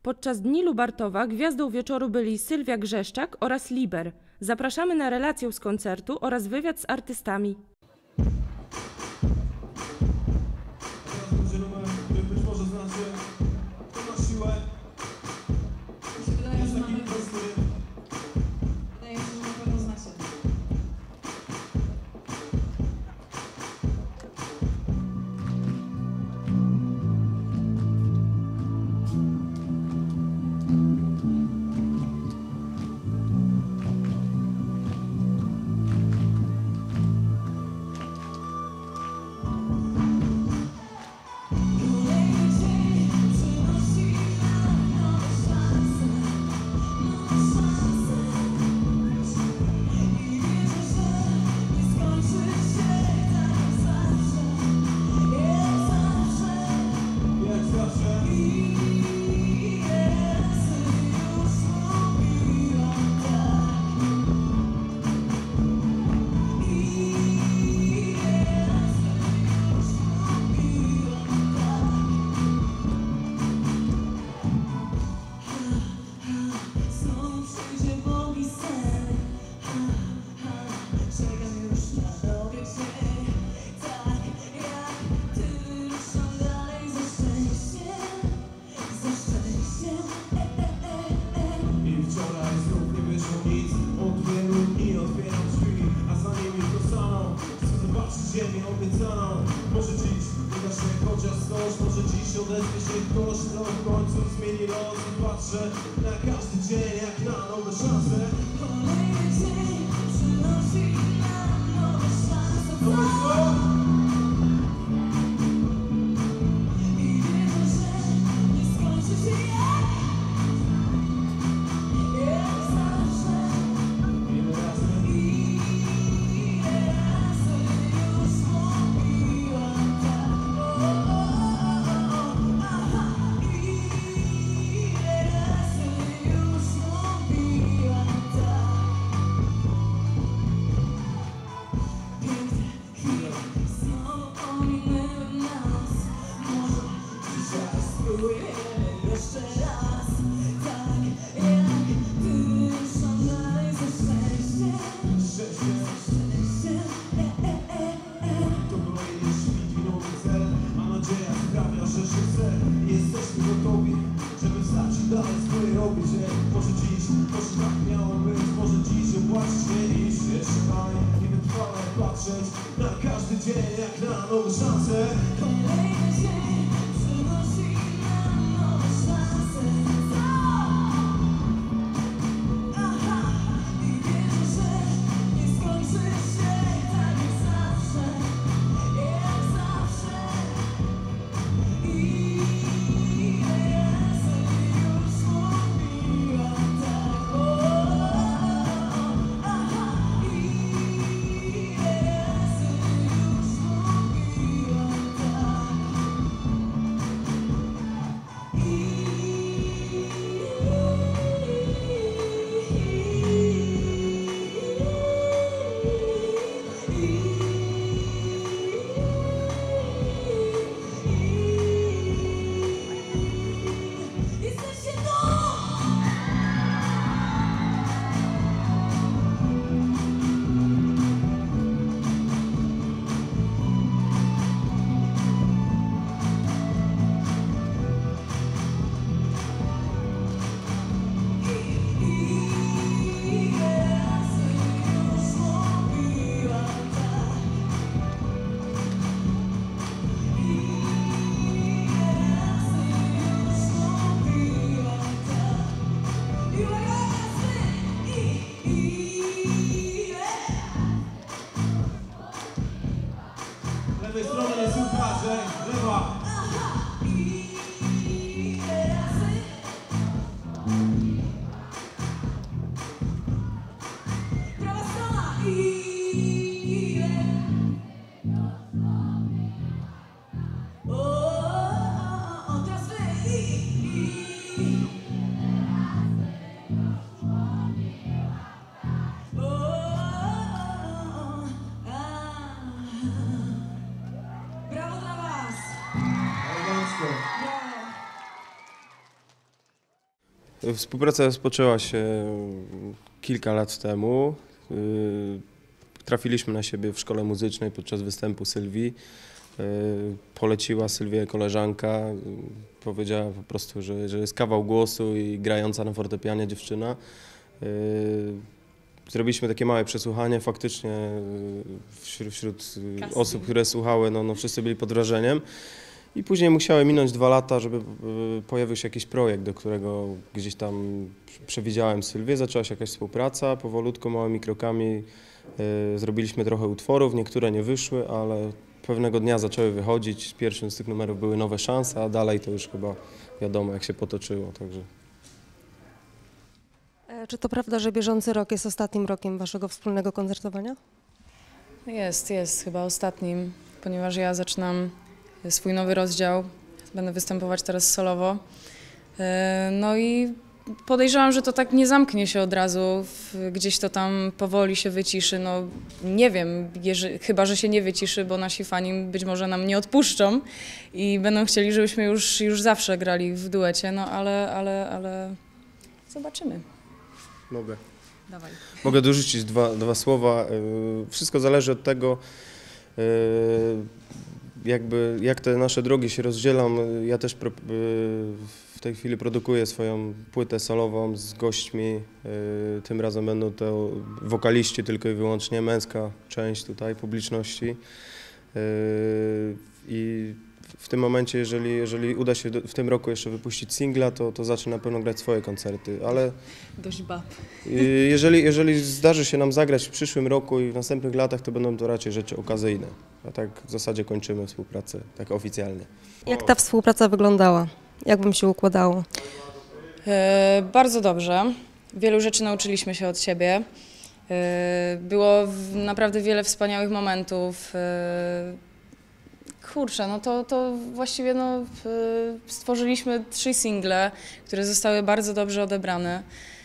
Podczas Dni Lubartowa gwiazdą wieczoru byli Sylwia Grzeszczak oraz Liber. Zapraszamy na relację z koncertu oraz wywiad z artystami. Teraz będzie numer, który być może znaczy, kto ma siłę. Jest taki prosty. Wydaje mi się, że na pewno znacie. Ziemię obiecaną. Może dziś uda się chociaż coś, może dziś odezwie się ktoś, kto w końcu zmieni los. I patrzę na każdy dzień jak na nowe szanse. Kolejny dzień przynosi nam nowe szanse. I wierzę, że nie skończy się jak zawsze. Ile razy jeszcze raz, tak jak ty ruszam dalej ze szczęściem. to kolejny świt i nowy cel, a nadzieja sprawia, że się chce. Jesteśmy gotowi, żeby wstać i dalej swoje robić. Może dziś, może tak miało być, może dziś opłacić nie iść. Jeszcze dalej i wytrwale patrzeć na każdy dzień jak na nowe szanse. Kolejny dzień przynosi nam nowe szanse. Aha, i wierzę, że nie skończy się tak jak zawsze. Jak zawsze. Ile razy już mówiłam tak. Aha, ile razy już mówiłam tak. Jesteście tu! Ile razy już mówiłam tak. Ile razy już mówiłam tak. Ile razy Z lewej strony nie słychać, lewa. ile razy. Prawa strona. Ile. O, teraz wy. Brawo dla was. Współpraca rozpoczęła się kilka lat temu. Trafiliśmy na siebie w szkole muzycznej podczas występu Sylwii. Poleciła Sylwię koleżanka, powiedziała po prostu, że jest kawał głosu i grająca na fortepianie dziewczyna. Zrobiliśmy takie małe przesłuchanie, faktycznie wśród osób, które słuchały, no wszyscy byli pod wrażeniem. I później musiały minąć 2 lata, żeby pojawił się jakiś projekt, do którego gdzieś tam przewidziałem Sylwię. Zaczęła się jakaś współpraca, powolutku, małymi krokami zrobiliśmy trochę utworów, niektóre nie wyszły, ale pewnego dnia zaczęły wychodzić. Pierwszym z tych numerów były Nowe szanse, a dalej to już chyba wiadomo, jak się potoczyło. Także. Czy to prawda, że bieżący rok jest ostatnim rokiem waszego wspólnego koncertowania? Jest chyba ostatnim, ponieważ ja zaczynam swój nowy rozdział. Będę występować teraz solowo. No i podejrzewam, że to tak nie zamknie się od razu, gdzieś to tam powoli się wyciszy. No nie wiem, chyba że się nie wyciszy, bo nasi fani być może nam nie odpuszczą i będą chcieli, żebyśmy już zawsze grali w duecie, no ale zobaczymy. Mogę. Dawaj. Mogę dorzucić dwa słowa. Wszystko zależy od tego, jak te nasze drogi się rozdzielą. Ja też w tej chwili produkuję swoją płytę solową z gośćmi. Tym razem będą to wokaliści tylko i wyłącznie, męska część tutaj publiczności. I w tym momencie, jeżeli uda się w tym roku jeszcze wypuścić singla, to zacznę na pewno grać swoje koncerty, ale Dość bab. jeżeli zdarzy się nam zagrać w przyszłym roku i w następnych latach, to będą to raczej rzeczy okazyjne. A tak w zasadzie kończymy współpracę tak oficjalnie. Jak ta współpraca wyglądała? Jak wam się układało? Bardzo dobrze. Wielu rzeczy nauczyliśmy się od siebie. Było naprawdę wiele wspaniałych momentów. Kurczę, no to właściwie stworzyliśmy 3 single, które zostały bardzo dobrze odebrane.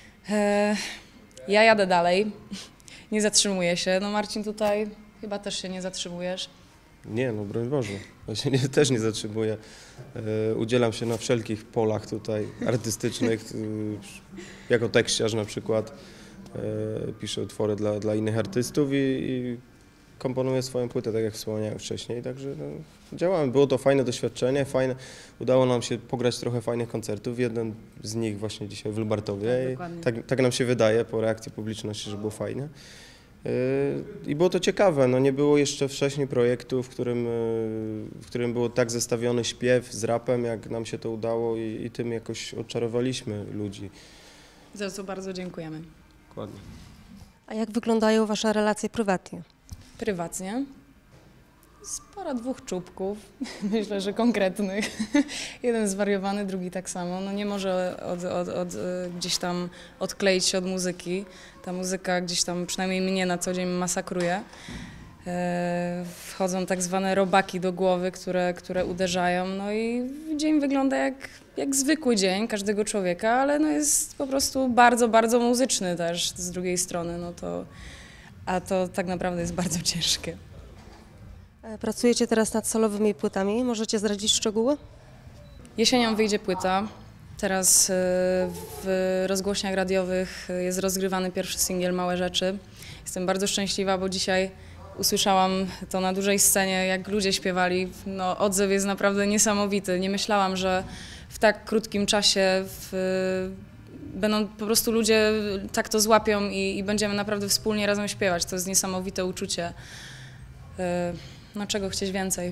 Ja jadę dalej, nie zatrzymuję się. No Marcin, tutaj chyba też się nie zatrzymujesz. Nie, no broń Boże, ja się też nie zatrzymuję. Udzielam się na wszelkich polach tutaj artystycznych, jako tekściarz na przykład. Piszę utwory dla innych artystów i komponuję swoją płytę, tak jak wspomniałem wcześniej, także działałem. Było to fajne doświadczenie, udało nam się pograć trochę fajnych koncertów, jeden z nich właśnie dzisiaj w Lubartowie. Tak nam się wydaje po reakcji publiczności, że było fajne. I było to ciekawe, no nie było jeszcze wcześniej projektu, w którym było tak zestawiony śpiew z rapem, jak nam się to udało i tym jakoś odczarowaliśmy ludzi. Za co bardzo dziękujemy. Dokładnie. A jak wyglądają wasze relacje prywatnie? Prywatnie. Sporo 2 czubków, myślę, że konkretnych. Jeden zwariowany, drugi tak samo. No nie może gdzieś tam odkleić się od muzyki. Ta muzyka gdzieś tam, przynajmniej mnie na co dzień masakruje. Wchodzą tak zwane robaki do głowy, które uderzają. No i dzień wygląda jak zwykły dzień każdego człowieka, ale no jest po prostu bardzo, bardzo muzyczny też z drugiej strony. A to tak naprawdę jest bardzo ciężkie. Pracujecie teraz nad solowymi płytami. Możecie zdradzić szczegóły? Jesienią wyjdzie płyta. Teraz w rozgłośniach radiowych jest rozgrywany pierwszy singiel Małe rzeczy. Jestem bardzo szczęśliwa, bo dzisiaj usłyszałam to na dużej scenie, jak ludzie śpiewali. No, odzew jest naprawdę niesamowity. Nie myślałam, że w tak krótkim czasie będą po prostu ludzie tak to złapią i będziemy naprawdę wspólnie razem śpiewać. To jest niesamowite uczucie. No czego chcieć więcej?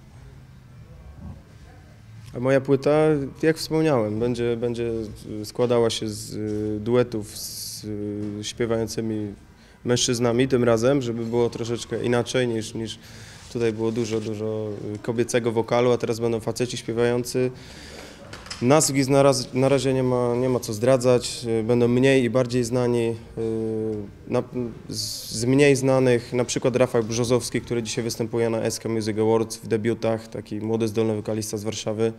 A moja płyta, jak wspomniałem, będzie składała się z duetów z śpiewającymi mężczyznami tym razem, żeby było troszeczkę inaczej niż tutaj było dużo kobiecego wokalu, a teraz będą faceci śpiewający. Nazwisk na razie nie ma co zdradzać, będą mniej i bardziej znani. Z mniej znanych na przykład Rafał Brzozowski, który dzisiaj występuje na SK Music Awards w debiutach, taki młody, zdolny wokalista z Warszawy.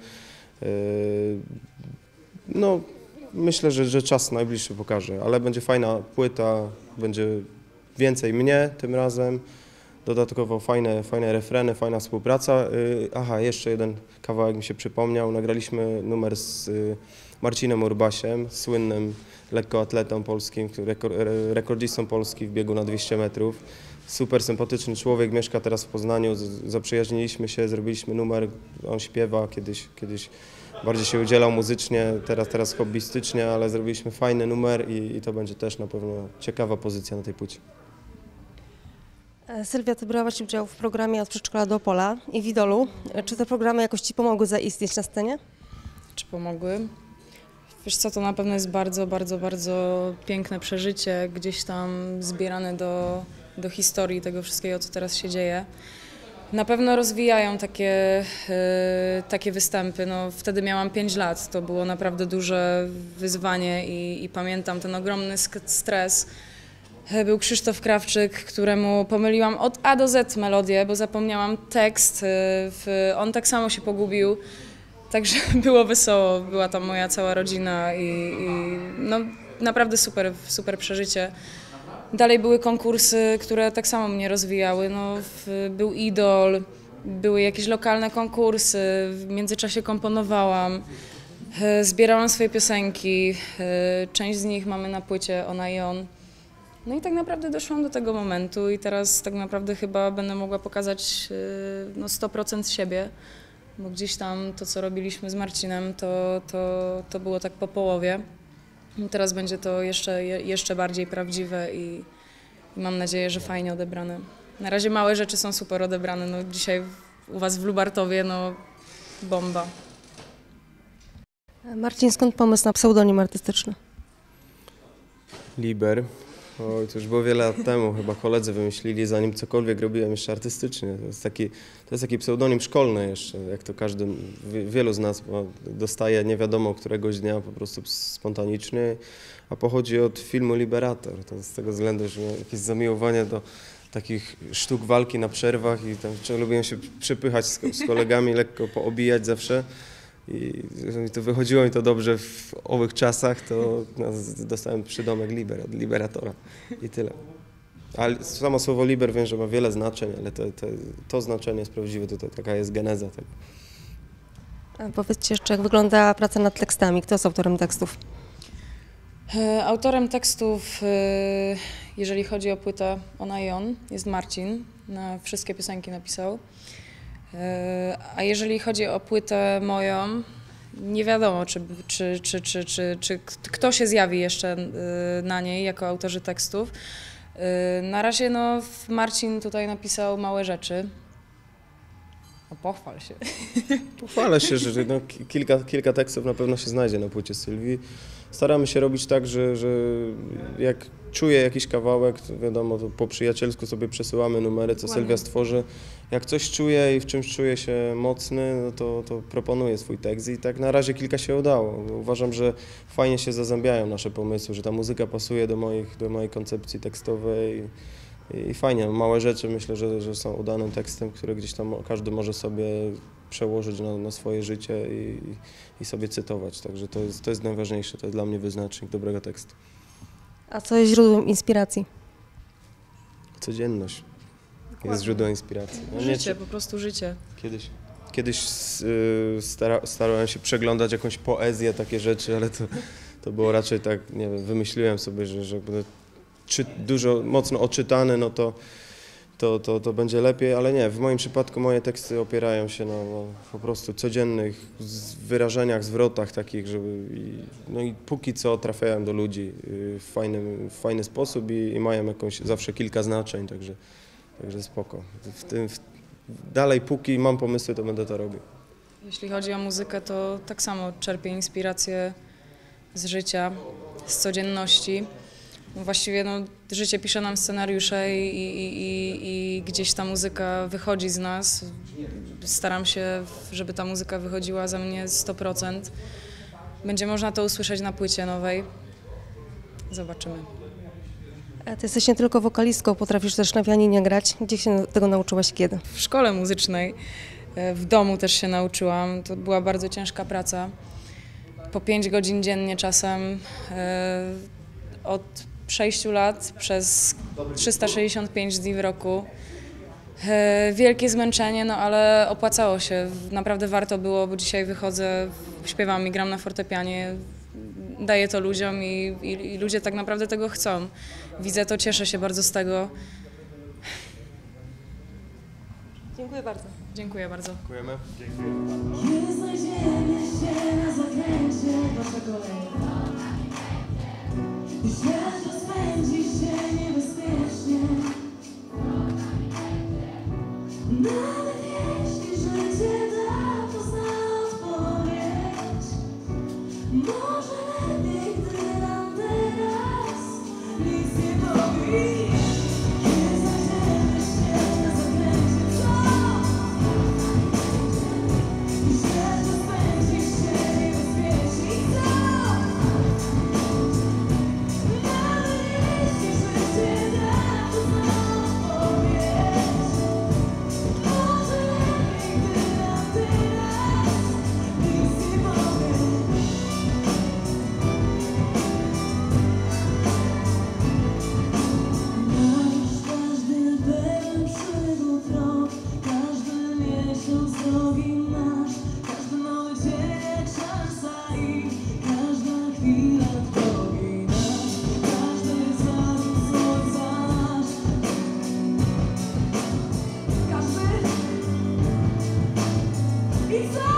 No, myślę, że czas najbliższy pokaże, ale będzie fajna płyta, będzie więcej mnie tym razem. dodatkowo fajne refreny, fajna współpraca. Aha, jeszcze jeden kawałek mi się przypomniał. Nagraliśmy numer z Marcinem Urbasiem, słynnym lekkoatletą polskim, rekordzistą Polski w biegu na 200 metrów. Super sympatyczny człowiek, mieszka teraz w Poznaniu, zaprzyjaźniliśmy się, zrobiliśmy numer, on śpiewa, kiedyś bardziej się udzielał muzycznie, teraz hobbystycznie, ale zrobiliśmy fajny numer i to będzie też na pewno ciekawa pozycja na tej płycie. Sylwia, ty brałaś udział w programie Od przedszkola do Opola i w Idolu. Czy te programy jakoś ci pomogły zaistnieć na scenie? Czy pomogły? Wiesz co, to na pewno jest bardzo, bardzo, bardzo piękne przeżycie, gdzieś tam zbierane do historii tego wszystkiego, co teraz się dzieje. Na pewno rozwijają takie występy. No, wtedy miałam 5 lat, to było naprawdę duże wyzwanie i pamiętam ten ogromny stres. Był Krzysztof Krawczyk, któremu pomyliłam od A do Z melodię, bo zapomniałam tekst. On tak samo się pogubił, także było wesoło. Była tam moja cała rodzina i no, naprawdę super przeżycie. Dalej były konkursy, które tak samo mnie rozwijały. No, był Idol, były jakieś lokalne konkursy, w międzyczasie komponowałam, zbierałam swoje piosenki, część z nich mamy na płycie Ona i On. No i tak naprawdę doszłam do tego momentu i teraz tak naprawdę chyba będę mogła pokazać no 100% siebie, bo gdzieś tam to, co robiliśmy z Marcinem, to było tak po połowie. I teraz będzie to jeszcze bardziej prawdziwe i mam nadzieję, że fajnie odebrane. Na razie małe rzeczy są super odebrane. No dzisiaj u was w Lubartowie, no bomba. Marcin, skąd pomysł na pseudonim artystyczny? Liber. Oj, to już było wiele lat temu, chyba koledzy wymyślili, zanim cokolwiek robiłem jeszcze artystycznie. To jest taki pseudonim szkolny jeszcze, jak to wielu z nas dostaje nie wiadomo któregoś dnia, po prostu spontaniczny, a pochodzi od filmu Liberator. To z tego względu, że miałem jakieś zamiłowanie do takich sztuk walki na przerwach i tam lubiłem się przepychać z kolegami, lekko poobijać zawsze. I to wychodziło mi to dobrze w owych czasach, to dostałem przydomek Liber od Liberatora i tyle. Ale samo słowo Liber wiem, że ma wiele znaczeń, ale to znaczenie jest prawdziwe, taka jest geneza tego. A powiedzcie jeszcze, jak wygląda praca nad tekstami? Kto jest autorem tekstów? Autorem tekstów, jeżeli chodzi o płytę Ona i On, jest Marcin. Na wszystkie piosenki napisał. A jeżeli chodzi o płytę moją, nie wiadomo, czy kto się zjawi jeszcze na niej jako autorzy tekstów. Na razie no, Marcin tutaj napisał Małe rzeczy. No, pochwal się. Pochwalę się, że no, kilka tekstów na pewno się znajdzie na płycie Sylwii. Staramy się robić tak, że jak czuję jakiś kawałek, to wiadomo, to po przyjacielsku sobie przesyłamy numery, co Sylwia stworzy. Jak coś czuję i w czymś czuję się mocny, no to proponuję swój tekst i tak na razie kilka się udało. Uważam, że fajnie się zazębiają nasze pomysły, że ta muzyka pasuje do mojej koncepcji tekstowej i fajnie. Małe rzeczy myślę, że są udanym tekstem, który gdzieś tam każdy może sobie przełożyć na swoje życie i sobie cytować. Także to jest najważniejsze, to jest dla mnie wyznacznik dobrego tekstu. A co jest źródłem inspiracji? Codzienność jest źródłem inspiracji. No Życie, po prostu życie. Kiedyś starałem się przeglądać jakąś poezję, takie rzeczy, ale to było raczej tak, nie wiem, wymyśliłem sobie, że będę dużo mocno oczytany, no to będzie lepiej, ale nie, w moim przypadku moje teksty opierają się na po prostu codziennych wyrażeniach, zwrotach takich, no i póki co trafiają do ludzi w fajny sposób i mają zawsze kilka znaczeń, także spoko. Dalej, póki mam pomysły, to będę to robił. Jeśli chodzi o muzykę, to tak samo czerpię inspirację z życia, z codzienności. Właściwie no, życie pisze nam scenariusze i gdzieś ta muzyka wychodzi z nas. Staram się, żeby ta muzyka wychodziła za mnie 100%. Będzie można to usłyszeć na płycie nowej. Zobaczymy. A ty jesteś nie tylko wokalistką, potrafisz też na pianinie grać. Gdzie się tego nauczyłaś, kiedy? W szkole muzycznej, w domu też się nauczyłam. To była bardzo ciężka praca. Po 5 godzin dziennie czasem. Od 6 lat przez 365 dni w roku. Wielkie zmęczenie, no ale opłacało się. Naprawdę warto było, bo dzisiaj wychodzę, śpiewam i gram na fortepianie, daję to ludziom i ludzie tak naprawdę tego chcą. Widzę to, cieszę się bardzo z tego. Dziękuję bardzo. Dziękuję bardzo. Dziękujemy. Kiedy znajdziemy się na zakręcie, wasza kolej. I świat rozpędzi się niebezpiecznie. Nawet jeśli życie da, to zna odpowiedź. Może lepiej, gdy nam teraz nic nie powie. Kiedy znajdziemy się na zakręcie, i świat rozpędzi się niebezpiecznie. Nawet jeśli życie da, to zna odpowiedź. Może lepiej, gdy nam teraz nic nie powie. Nasz każdy pełen przygód rok, każdy miesiąc drogi nasz, każdy nowy dzień jak szansa i każda chwila drogi nasz, każdy zachód słońca nasz. Każdy? I co?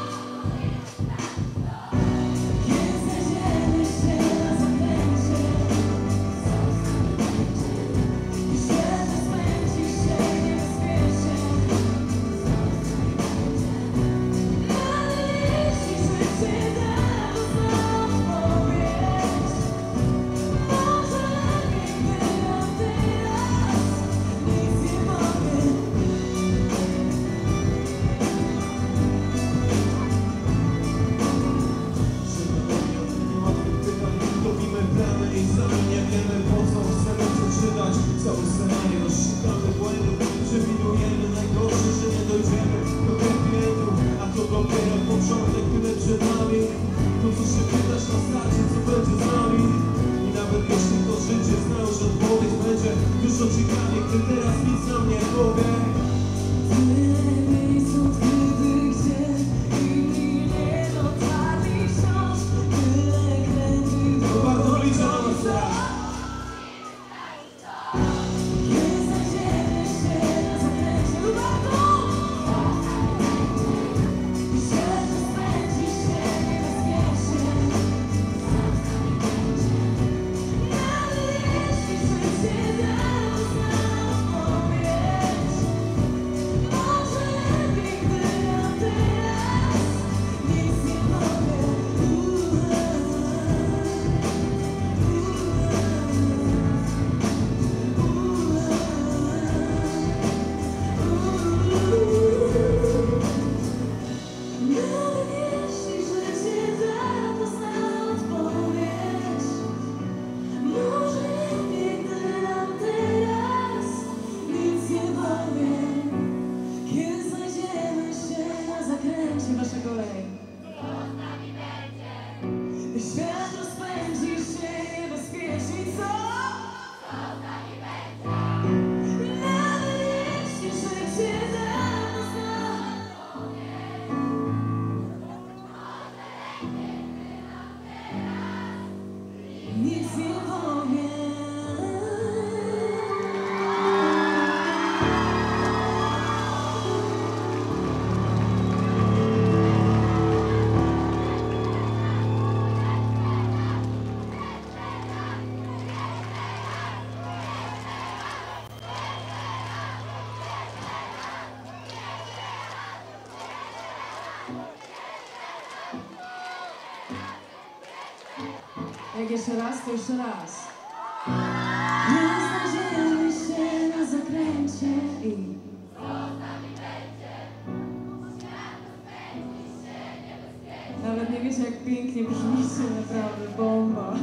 Kiedy znajdziemy się na zakręcie, i świat rozpędzi się niebezpiecznie. Nawet jeśli życie da, to zna odpowiedź. Może lepiej, gdy nam teraz nic nie powie. Robimy plany i sami nie wiemy, po co chcemy przeczytać cały scenariusz. Szukamy błędów, przewidujemy najgorsze, że nie dojdziemy do happy endu, a to dopiero początek, tyle przed nami. To co się pytasz na starcie, co będzie z nami. I nawet jeśli to życie zna już odpowiedź, będzie dużo ciekawiej, gdy teraz nic nam nie powie. Tyle miejsc odkrytych, gdzie inni nie dotarli wciąż. Tyle krętych To bardzo liczę na was teraz. Kiedy znajdziemy się na zakręcie, warto! I świat rozpędzi się niebezpiecznie. Nawet jeśli życie da, to zna odpowiedź. Może lepiej, gdy nam teraz nic nie powie. Nawet jeśli życie da, to zna odpowiedź. Może lepiej, gdy nam teraz nic nie powie. Kiedy znajdziemy się na zakręcie, wasza kolej. Świat rozpędzi się niebezpiecznie, co? Nawet jeśli życie da, to zna. Nic nie powie. Jak jeszcze raz, to jeszcze raz. Kiedy znajdziemy się na zakręcie i nawet nie wiecie, jak pięknie brzmicie, naprawdę bomba.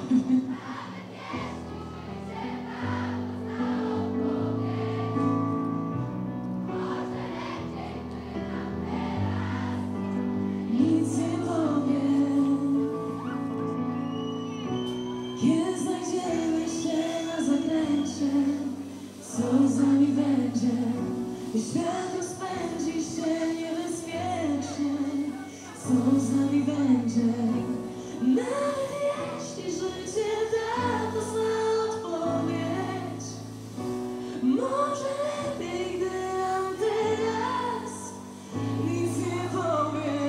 Nic nie powiem. Kiedy znajdziemy się na zakręcie, co z nami będzie? i świat rozpędzi się niebezpiecznie. Co z nami będzie? Nawet jeśli życie da to zna odpowiedź, może lepiej, gdy nam teraz nic nie powie.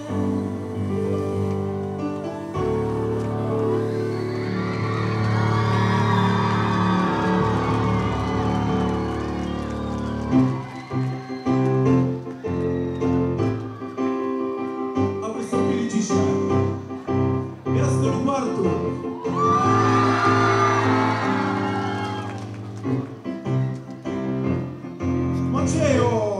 A wystąpili dzisiaj miasto Lubartów, Maciejo,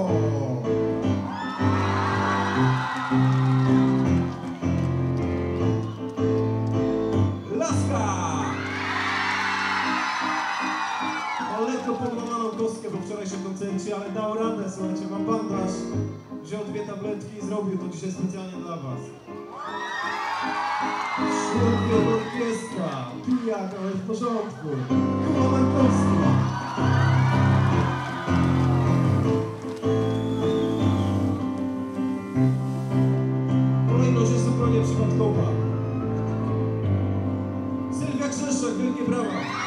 Laska. Ma lekko podłamaną kostkę po wczorajszym koncercie, ale dał radę, słuchajcie, mam bandaż, wziął 2 tabletki i zrobił to dzisiaj specjalnie dla was. Świetnie orkiestra, pijak, ale w porządku. Kuba Markowski. Kolejność jest zupełnie przypadkowa. Sylwia Grzeszczak, wielkie brawa.